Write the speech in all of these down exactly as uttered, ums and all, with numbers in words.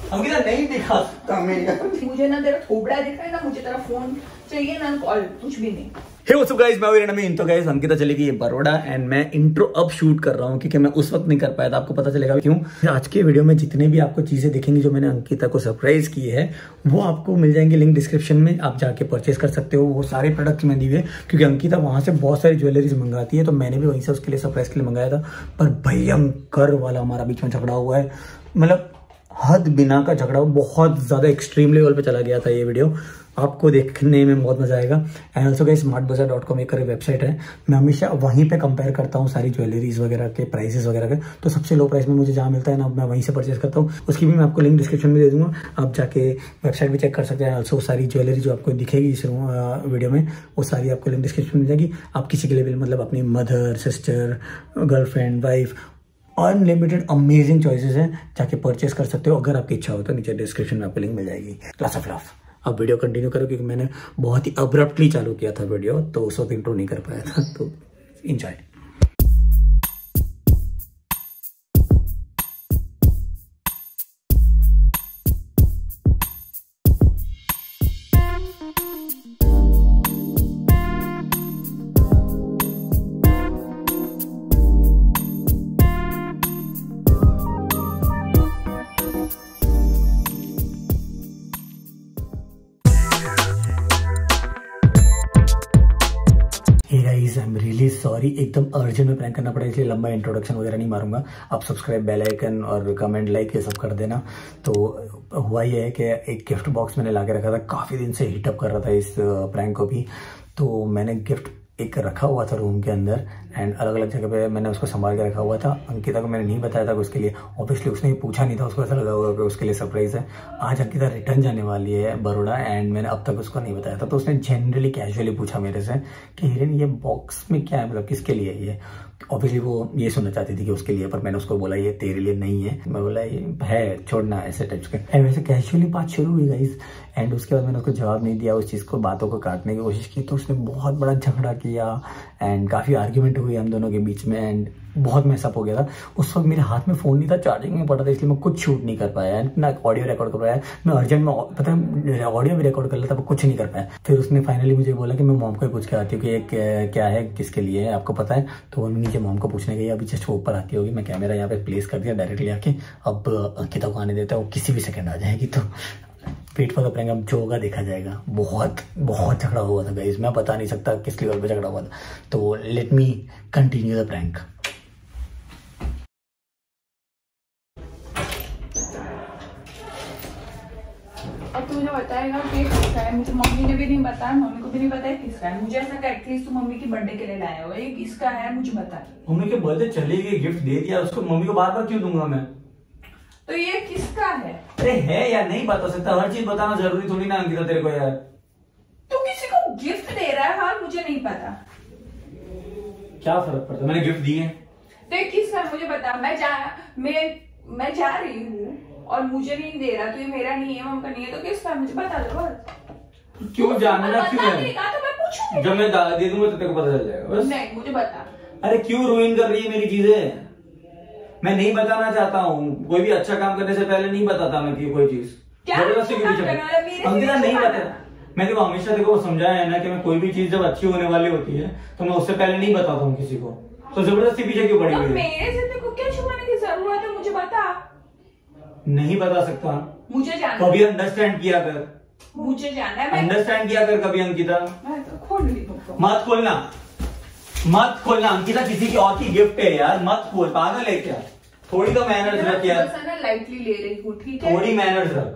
अंकिता नहीं दिखा सकता मैं। मुझे ना तेरा थोबड़ा दिख रहा है ना मुझे तेरा फोन चाहिए ना कॉल, कुछ भी नहीं। हे व्हाट्स अप गाइस, मैं हूं रणवीर। तो गाइस अंकिता चली गई बड़ौदा एंड मैं इंट्रो अब शूट कर रहा हूं क्योंकि मैं उस वक्त नहीं कर पाया था। आपको पता चलेगा क्यों। आज के वीडियो में जितने भी आपको चीजें दिखेंगी जो मैंने अंकिता को सरप्राइज की है वो आपको मिल जाएंगे लिंक डिस्क्रिप्शन में, आप जाके परचेस कर सकते हो। वो सारे प्रोडक्ट्स मैंने दिए क्योंकि अंकिता वहां से बहुत सारी ज्वेलरीज मंगाती है, तो मैंने भी वहीं से उसके लिए सरप्राइज के लिए मंगाया था। पर भयंकर वाला हमारा बीच में झगड़ा हुआ है, मतलब हद बिना का झगड़ा, बहुत ज्यादा एक्सट्रीम लेवल पे चला गया था। ये वीडियो आपको देखने में बहुत मजा आएगा। And also guys Smart Bazaar dot com एक वेबसाइट है, मैं हमेशा वहीं पे कंपेयर करता हूँ सारी ज्वेलरीज वगैरह के प्राइसेस वगैरह के। तो सबसे लो प्राइस में मुझे जहाँ मिलता है ना, मैं वहीं से परचेस करता हूँ। उसकी भी मैं आपको लिंक डिस्क्रिप्शन में दे दूंगा, आप जाके वेबसाइट भी चेक कर सकते हैं। ऑल्सो सारी ज्वेलरी जो आपको दिखेगी इस वीडियो में वो सारी आपको लिंक डिस्क्रिप्शन में मिल जाएगी। आप किसी के लिए भी, मतलब अपनी mother, sister, girlfriend, wife, unlimited amazing choices हैं, जाके परचेस कर सकते हो। अगर आपकी इच्छा हो तो नीचे डिस्क्रिप्शन में आपको लिंक मिल जाएगी। Class of love. अब वीडियो कंटिन्यू करो क्योंकि मैंने बहुत ही अब्रप्टली चालू किया था वीडियो, तो उस वक्त इंट्रो नहीं कर पाया था, तो enjoy. I am really sorry, एकदम अर्जेंट में प्रैंक करना पड़ा इसलिए लंबा इंट्रोडक्शन वगैरह नहीं मारूंगा। आप सब्सक्राइब, बेल आइकन और कमेंट, लाइक ये सब कर देना। तो हुआ ये है कि एक गिफ्ट बॉक्स मैंने ला के रखा था, काफ़ी दिन से हीटअप कर रहा था इस प्रैंक को भी। तो मैंने गिफ्ट एक रखा हुआ था रूम के अंदर एंड अलग अलग जगह पे मैंने उसको संभाल के रखा हुआ था। अंकिता को मैंने नहीं बताया था कि उसके लिए, ऑब्वियसली उसने पूछा नहीं था, उसको ऐसा लगा होगा कि उसके लिए सरप्राइज है। आज अंकिता रिटर्न जाने वाली है बड़ौदा एंड मैंने अब तक उसको नहीं बताया था। तो उसने जनरली कैजुअली पूछा मेरे से कि हिरेन ये बॉक्स में क्या है, मतलब किसके लिए है ये। ऑब्वियसली वो ये सुनना चाहती थी कि उसके लिए, पर मैंने उसको बोला ये तेरे लिए नहीं है। मैं बोला ये है, छोड़ना, ऐसे टाइप्स के। एंड वैसे कैजुअली बात शुरू हुई गाइस एंड उसके बाद मैंने उसको जवाब नहीं दिया, उस चीज़ को, बातों को काटने की कोशिश की। तो उसने बहुत बड़ा झगड़ा किया एंड काफ़ी आर्ग्यूमेंट हुई हम दोनों के बीच में एंड बहुत मैसअप हो गया था। उस वक्त मेरे हाथ में फ़ोन नहीं था, चार्जिंग में पड़ा था, इसलिए मैं कुछ शूट नहीं कर पाया एंड ना ऑडियो रिकॉर्ड कर पाया। मैं अर्जेंट में, पता है, ऑडियो भी रिकॉर्ड कर लेता पर कुछ नहीं कर पाया। फिर उसने फाइनली मुझे बोला कि मैं मॉम को पूछ के आती हूँ कि ये क्या है, किसके लिए है, आपको पता है। तो वो नीचे मॉम को पूछने गई, अभी जस्ट वो ऊपर आती होगी। मैं कैमरा यहाँ पे प्लेस कर दिया डायरेक्टली आके, अब अंकिता को आने देता है, वो किसी भी सेकंड आ जाएगी। तो वेट फॉर द प्रैंक, अब जो होगा देखा जाएगा। बहुत बहुत झगड़ा हुआ था गाइस, मैं बता नहीं सकता किस लेवल पे झगड़ा हुआ था। तो let me continue the prank. अब तू मुझे बताएगा कि किसका है। मुझे मम्मी ने भी नहीं बताया, मम्मी को भी नहीं बताया किसका है। मुझे ऐसा एटलीस्ट तू मम्मी की बर्थडे के लिए लाया हो, ये किसका है मुझे बता। मम्मी के बर्थडे चली गई, गिफ्ट दे दिया उसको, मम्मी को बार बार क्यों दूंगा मैं। तो ये किसका है? अरे है या नहीं बता सकता, हर चीज बताना जरूरी थोड़ी ना अंकिता तेरे को यार। तू किसी को गिफ्ट दे रहा है, हाँ मुझे नहीं पता, क्या फर्क पड़ता है, मैंने गिफ्ट दिए। तो किसका मुझे बता। मैं जा मैं मैं जा रही हूँ और मुझे नहीं दे रहा, तो ये मेरा नहीं है, मम्मी का नहीं है, तो किसका मुझे बता दो बस। क्यों जानना क्यों है? तो मैं पूछूंगी, जब मैं दे दूंगा तो तेरे को पता चल जाएगा बस। नहीं मुझे बता। अरे क्यों रुइन कर रही है मेरी चीजें, मैं नहीं बताना चाहता हूँ। कोई भी अच्छा काम करने से पहले नहीं बताता मैं कि कोई चीज जबरदस्ती के पीछे। अंकिता नहीं बता, मैं देखो हमेशा देखो समझाया है ना कि मैं कोई भी चीज जब अच्छी होने वाली होती है तो मैं उससे पहले नहीं बताता हूँ किसी को। तो जबरदस्ती पीछे क्यों पड़ी हुई है? मेरे से तेरे को क्या छुपाने की जरूरत है, मुझे बता। नहीं बता सकता, मुझे जानना, कभी अंडरस्टैंड किया कर, मुझे जानना है, अंडरस्टैंड किया कर कभी। अंकिता मैं तो खोल ली तुमको, मत खोलना, मत खोलना। अंकिता किसी की और की गिफ्ट है यार, मत खोल, पागल है क्या। थोड़ी तो मैनर्स रख यार, लाइटली ले रही हूँ, ठीक है, थोड़ी मैनर्स रख।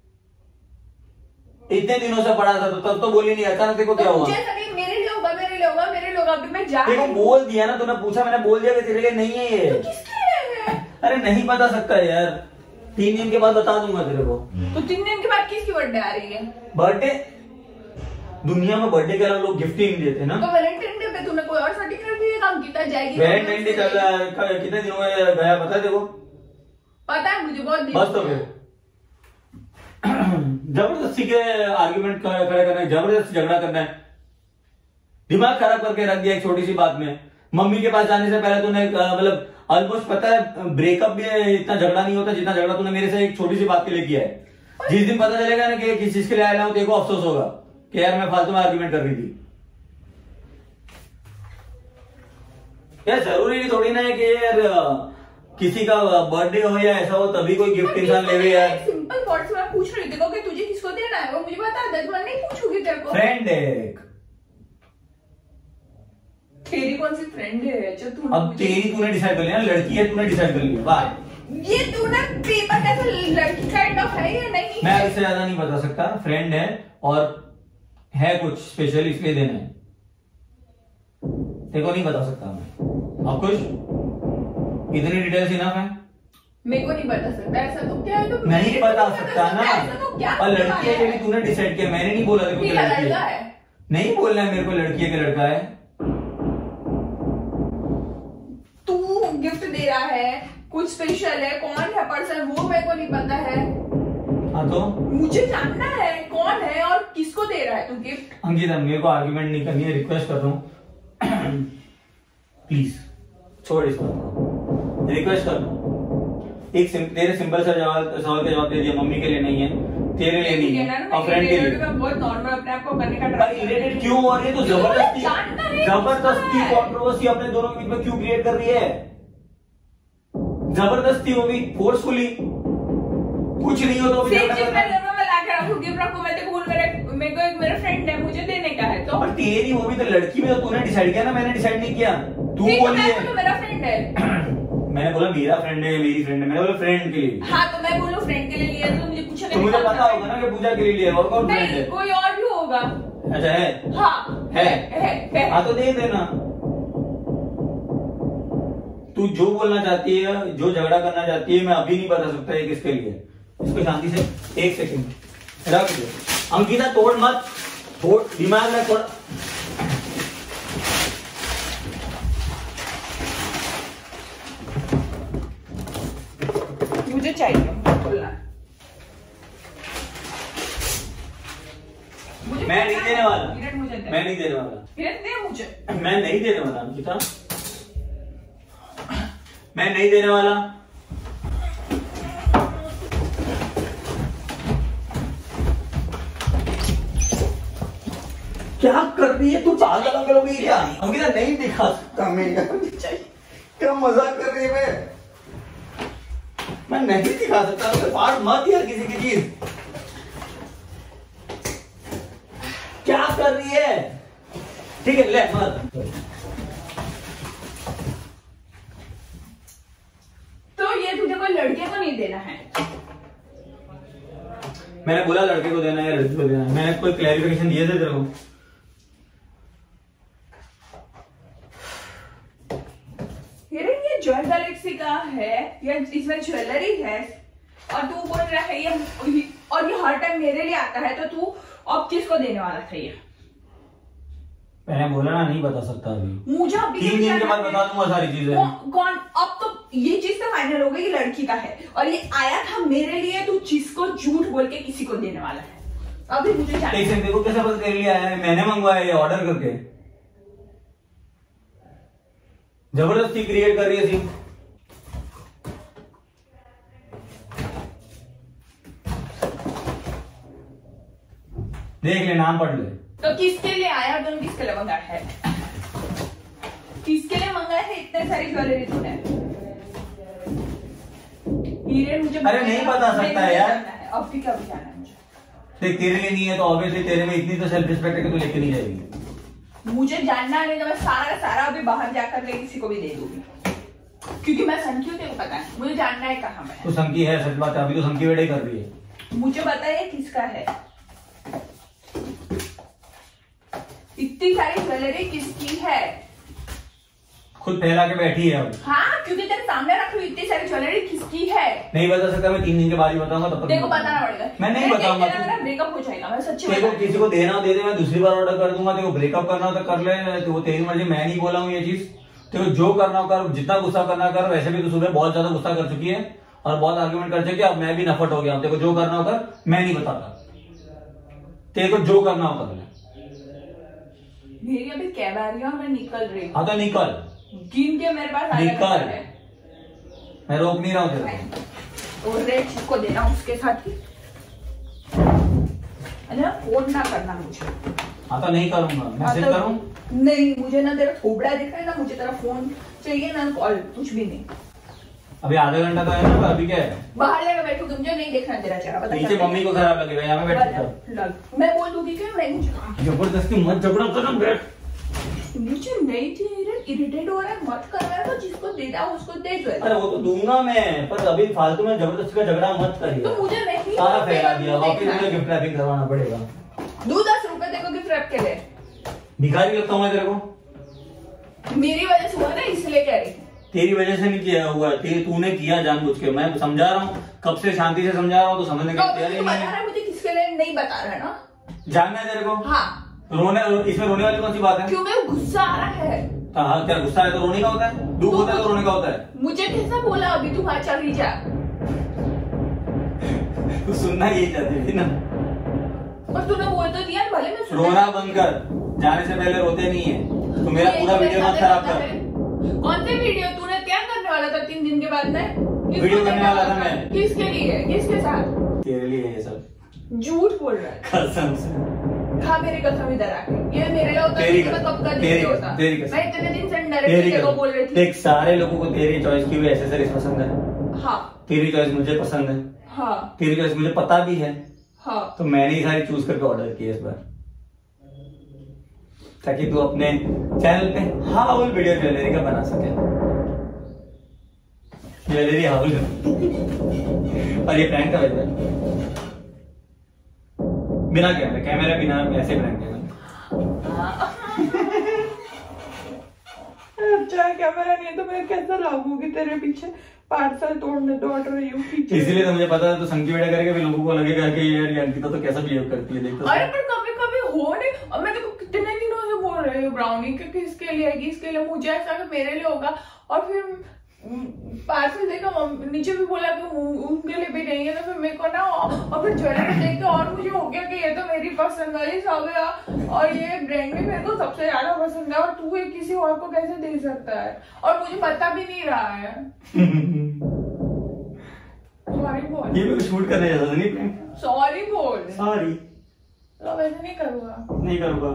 इतने दिनों से पढ़ा था तो तब तो बोली नहीं, अचानक देखो क्या हुआ। मेरे लिए होगा, मेरे लिए होगा, मेरे लिए होगा, अभी मैं जा रही हूँ। बोल दिया ना तूने, पूछा मैंने, बोल दिया कि तेरे लिए नहीं है ये। तो किसके लिए है? अरे नहीं बता सकता यार, तीन दिन के बाद बता दूंगा तेरे को। तो तीन दिन के बाद किसकी बर्थडे आ रही है? बर्थडे, दुनिया में बर्थडे के अलावा लोग गिफ्ट ही नहीं देते ना। तो वैलेंटाइन डे पे तूने कोई और सर्टिफिकेट दिया, अंकिता जाएगी। वैलेंटाइन डे चल रहा है, कितने दिनों में गया पता है देखो? पता है मुझे, बहुत दिन। बस तो फिर जबरदस्ती के आर्गुमेंट खड़े करना है, जबरदस्ती झगड़ा करना है, दिमाग खराब करके रख दिया एक छोटी सी बात में। मम्मी के पास जाने से पहले तूने मतलब ऑलमोस्ट पता है ब्रेकअप भी इतना झगड़ा नहीं होता जितना झगड़ा तूने मेरे से एक छोटी सी बात के लिए किया है। जिस दिन पता चलेगा ना कि किस चीज के लिए आया हूं तेरे को अफसोस होगा कि यार मैं फालतू में आर्ग्यूमेंट कर रही थी। यार जरूरी नहीं थोड़ी ना है कि यार किसी का बर्थडे हो या ऐसा हो तभी कोई गिफ्ट इंसान ले यार। सिंपल वर्ड्स में पूछ रही थी कि तुझे किसको देना है वो मुझे बता दे, मैं नहीं पूछूंगी तेरे को। फ्रेंड है, तेरी कौन सी फ्रेंड है जो तू अब तेरी तूने डिसाइड कर लिया, लड़की है तूने डिसाइड कर लिया बात। ये तूने पेपर कैसे लड़की काइंड ऑफ है या नहीं? मैं इससे ज्यादा नहीं बता सकता। फ्रेंड है और है कुछ स्पेशल इसलिए देना है, तेरे को नहीं बता सकता मैं। अब कुछ इतनी डिटेल्स इनफ है। मेरे को नहीं बता सकता ऐसा तो क्या है, तो नहीं बता सकता ना। तो क्या और लड़की है कि तूने डिसाइड किया, मैंने नहीं बोला देखो लड़का है। नहीं बोलना है मेरे को लड़की है कि लड़का है। तू गिफ्ट दे रहा है, कुछ स्पेशल है, कौन है पर्सन वो मेरे को नहीं पता है। हाँ तो मुझे जानना है कौन है और किसको दे रहा है तू गिफ्ट। अंकिता मेरे को आर्ग्यूमेंट नहीं करनी है, रिक्वेस्ट कर रहा हूँ प्लीज छोड़ इसको, रिक्वेस्ट कर रहा हूँ। एक सिम, तेरे सिंपल सा जवाब सवाल का जवाब दे दिया, मम्मी के लिए नहीं है, तेरे लिए नहीं है और फ्रेंड के लिए। बहुत नॉर्मल अपने आप को करने का ट्राई इरिटेट क्यों हो रही है? तो जबरदस्ती जबरदस्ती कंट्रोवर्सी अपने दोनों के बीच में क्यों क्रिएट कर रही है? जबरदस्ती होगी, फोर्सफुली कुछ नहीं हो तो भी सेम चीज मैं जरूर मैं लाके रखूंगी, रखूं मैं तेरे को मेरे मेरे को एक मेरा फ्रेंड है मुझे देने का है तो। पर तेरी वो भी तो लड़की में तो तूने डिसाइड किया ना, मैंने डिसाइड नहीं किया। तू बोली है मेरा फ्रेंड है। मैंने बोला मेरा फ्रेंड है मेरी फ्रेंड है, मैंने बोला फ्रेंड के लिए। हाँ तो मैं बोलूं फ्रेंड के लिए लिया तो मुझे पूछा तो मुझे पता होगा ना कि पूजा के लिए लिया और कौन फ्रेंड है। कोई और भी होगा। अच्छा है? हाँ है है, है। हाँ तो दे देना। तू जो बोलना चाहती है, जो झगड़ा करना चाहती है, मैं अभी नहीं बता सकता है किसके लिए। इसको शांति से एक सेकंड रख दो। अंकिता तोड़ मत, तोड़ दिमाग में थोड़ा। मुझे चाहिए बोलना। मैं नहीं देने वाला, मुझे मैं नहीं देने वाला, दे मुझे। मैं नहीं देने वाला अंकिता, मैं नहीं देने वाला। क्या कर रही है तू? पागल पागल हो गई क्या? अंकिता नहीं दिखा सकता मैं, क्या मजाक कर रही है? मैं मैं नहीं दिखा सकता, मुझे पार्ट मत यार किसी की चीज। क्या कर रही है? ठीक है ले मत। तो ये तुझे कोई लड़के को नहीं देना है? मैंने बोला लड़के को देना है लड़की को देना है, मैंने कोई क्लैरिफिकेशन दिए थे तेरे को? ये ज्वेल गैलेक्सी का है या इसमें ज्वेलरी है और तू बोल रहा है ये, और ये हर टाइम मेरे लिए आता है तो तू अब किसको देने वाला था ये? मैंने बोला ना नहीं बता सकता अभी, मुझे अभी तीन दिन के बाद बता दूंगा सारी चीजें। कौन, कौन अब तो ये चीज तो फाइनल हो गई कि लड़की का है और ये आया था मेरे लिए, तू जिसको झूठ बोल के किसी को देने वाला है। अभी मुझे चाहिए। देखो कैसे पता तेरे लिए आया है? मैंने मंगवाया ये ऑर्डर करके, जबरदस्ती क्रिएट कर रही है सी। देख ले नाम पढ़ ले। तो किसके लिए आया? तुम किसके लिए मंगाया है? किसके लिए मंगाया है इतने सारी ज्वेलरी तूने? हीरे मुझे अरे नहीं बता सकता है यार। अब भी क्या जाना है मुझे? देख तेरे लिए नहीं है तो ऑब्वियसली तेरे में इतनी तो सेल्फ रिस्पेक्ट है कि तू लेके नहीं जाएगी। मुझे जानना नहीं तो मैं सारा का सारा अभी बाहर जाकर ले किसी को भी दे दूंगी, क्योंकि मैं संकी हूँ, तेरे को पता है। मुझे जानना है कहाँ मैं। तू संकी है, सच बात है, अभी तो संकी वेट ही कर रही है। मुझे बताइए किसका है? इतनी सारी ज्वेलरी किसकी है? खुद फैला के बैठी है अब। हाँ क्योंकि तेरे सामने रख रही इतनी सारी ज्वेलरी किसकी है? नहीं बता सकता, मैं तीन दिन के बाद ही बताऊंगा, तब तक देखो बताना पड़ेगा। मैं नहीं बताऊंगा। ब्रेकअप हो जाएगा, मैं सच्ची तेरे को किसी को देना दे दे, मैं दूसरी बार ऑर्डर कर दूंगा। तेरे को ब्रेकअप करना हो तो कर ले, तो वो तेरी मर्जी, मैं नहीं बोला हूँ ये चीज। तेरे को जो करना हो कर, जितना गुस्सा करना कर। वैसे भी तू सुबह बहुत ज्यादा गुस्सा कर चुकी है और बहुत आर्ग्यूमेंट कर चुकी है, अब मैं भी नफरत हो गया हूँ। तेरे को जो करना हो कर, मैं नहीं बताता। तेरे को जो करना हो कर ले। मेरी अभी कैब आ रही है और मैं निकल रही हूँ। हाँ तो निकल, गिन के मेरे पास निकल। मैं रोक नहीं रहा हूँ तेरे और रेड को देना उसके साथ ही, फोन ना करना मुझे। हाँ तो नहीं करूंगा, मैसेज तो, करूं? नहीं, मुझे ना तेरा थोबड़ा दिख रहा है ना, मुझे तेरा फोन चाहिए ना कॉल, कुछ भी नहीं। अभी आधा घंटा तो है ना, अभी क्या है? बाहर लेकर बैठू, मुझे नहीं देखना तेरा चेहरा। बता नीचे मम्मी को खराब लगेगा, यहाँ में बैठ लग, मैं बोल दूंगी कि नहीं मुझे जबरदस्ती मत झगड़ा करो, बैठ। मुझे नहीं चाहिए, इरिटेट हो रहा है, मत कर रहा है तो जिसको देना उसको दे जो है। अरे वो तो दूंगा मैं, पर अभी फालतू में जबरदस्ती का झगड़ा मत करिए। तो मुझे नहीं सारा फैला दिया, वापिस मुझे गिफ्ट रैपिंग करवाना पड़ेगा। दो दस रुपए देखो गिफ्ट रैप के लिए। भिखारी लगता हूँ मैं तेरे को? मेरी वजह से हुआ ना, इसलिए कह रही। तेरी वजह से नहीं किया हुआ, तेरी तूने किया जानबूझ के। मैं समझा रहा हूँ, कब से शांति से समझा रहा हूँ, तो समझने का तैयार ही नहीं है। मुझे किसके लिए नहीं बता रहा है ना, जानना है तेरे को? हाँ। रोने, इसमें रोने वाली कौन सी बात है? क्यों, मेरे गुस्सा आ रहा है। हाँ, क्या गुस्सा है तो रोने का होता है? दुख होता है तो रोने का होता है? मुझे कैसा बोला अभी तू, वहां चल रही जा। तू सुनना यही चाहती थी ना? और तूने बोल तो दिया, भले मैं सुन। रोना बंद कर, जाने से पहले रोते नहीं है। तू मेरा पूरा वीडियो मत खराब कर। कौन सी वीडियो? तूने क्या करने वाला था तीन दिन के बाद में? वीडियो करने वाला था मैं। किसके लिए, किसके साथ? तेरे लिए ये सब। झूठ बोल रहा है कसम से। खा मेरी कसम इधर आके, ये मेरे लिए होता तेरी है, मैं कब का तेरी नहीं होता। तेरी कसम। मैं इतने दिन से डायरेक्टली तेरे को बोल रही थी। देख, सारे लोगों को तेरी चॉइस की भी एसेसरीज पसंद है। हाँ। तेरी चॉइस मुझे पसंद है। हाँ। तेरी चॉइस मुझे पता भी है। हाँ। तो मैंने ही सारी चूज करके ऑर्डर किए इस बार, ताकि तू अपने चैनल पे हाउल वीडियो ज्वेलरी का बना सके। ज्वेलरी हाउल और ये प्रैंक का वजह है, बिना कैमरे कैमरे बिना ऐसे प्रैंक है। अच्छा कैमरा नहीं तो मैं कैसा लागूंगी तेरे पीछे, पार्सल तोड़ने दौड़ रही हूँ पीछे। इसलिए तो मुझे पता है तो संकी बेटा करके भी लोगों को लगेगा कि यार ये अंकिता तो कैसा बिहेव करती है, देखो। अरे पर कभी कभी हो नहीं, और मैं देखो कितने दिनों से बोल रही हूँ ब्राउनी कि किसके लिए है, किसके लिए, मुझे ऐसा कि मेरे लिए होगा, और फिर पार्सल देखा नीचे भी बोला कि उनके लिए भी नहीं है, तो फिर मेरे को ना, और फिर ज्वेलरी देख के और मुझे हो गया कि ये तो मेरी पसंद वाली सब है, और ये ब्रांड भी मेरे को सबसे ज्यादा पसंद है, और तू ये किसी और को कैसे दे सकता है, और मुझे पता भी नहीं रहा है। सॉरी बोल। ये मेरे को शूट करने जैसा नहीं, सॉरी बोल। सॉरी। तो वैसे नहीं करूँगा, नहीं करूँगा।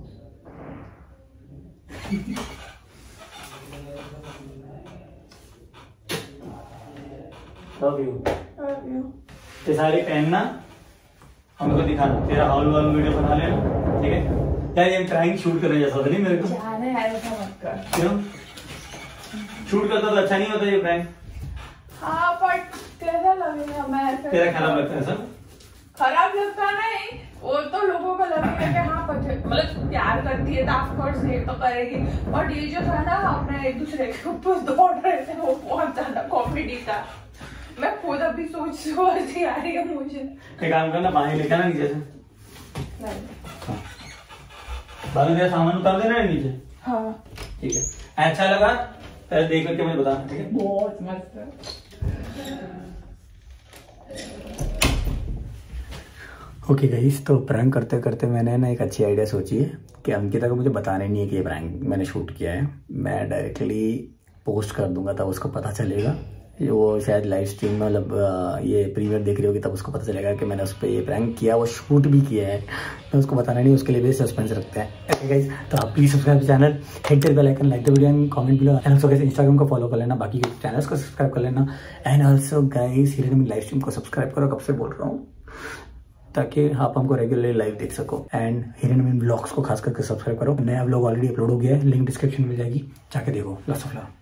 Love you. Love you. ये सारी पहनना, हमको तो दिखाना, तेरा हाउल वाल वीडियो बना लेना, ठीक है? यार ये प्रैंक शूट करने जैसा था नहीं मेरे को। जाने यार ऐसा मत कर। क्यों? शूट करता तो अच्छा नहीं होता ये प्रैंक? हाँ बट कैसा लगेगा, मैं ऐसे तेरा खराब लगता है सब? खराब लगता नहीं, वो तो लोगों को लगेगा कि हाँ मतलब प्यार करती है तो ऑफकोर्स ये तो करेगी, बट ये जो था ना अपने एक दूसरे के ऊपर दौड़ रहे थे वो बहुत ज्यादा कॉमेडी था। मैं खुद अभी सोच सोच ही आ रही है मुझे। एक काम करना, पानी लेकर ना नीचे से। नहीं। हाँ। बालू तेरा सामान उतार देना है नीचे। हाँ ठीक है, अच्छा लगा पहले देख करके मुझे बताना, ठीक है? बहुत मस्त है। ओके गाइस, तो प्रैंक करते करते मैंने ना एक अच्छी आइडिया सोची है कि अंकिता को मुझे बताने नहीं है कि ये प्रैंक मैंने शूट किया है। मैं डायरेक्टली पोस्ट कर दूंगा, तब उसको पता चलेगा। वो शायद लाइव स्ट्रीम में मतलब ये प्रीमियर देख रही होगी, तब उसको पता चलेगा कि मैंने उस पर ये प्रैंक किया, वो शूट भी किया है। मैं उसको बताना नहीं, उसके लिए भी सस्पेंस रखते हैं। ओके गाइस, तो आप please subscribe channel, hit the bell icon, like the video and comment below. And also guys Instagram को फॉलो कर लेना, बाकी के चैनल्स को सब्सक्राइब कर लेना। And also guys Hiran live stream को सब्सक्राइब करो, कब से बोल रहा हूँ, ताकि आप हमको रेगुलरली लाइव देख सको। एंड हिरन मीन ब्लॉग्स को खास करके सब्सक्राइब करो, नया ब्लॉग ऑलरेडी अपलोड हो गया है, लिंक डिस्क्रिप्शन में जाएगी, जाके देखो। Lots of love.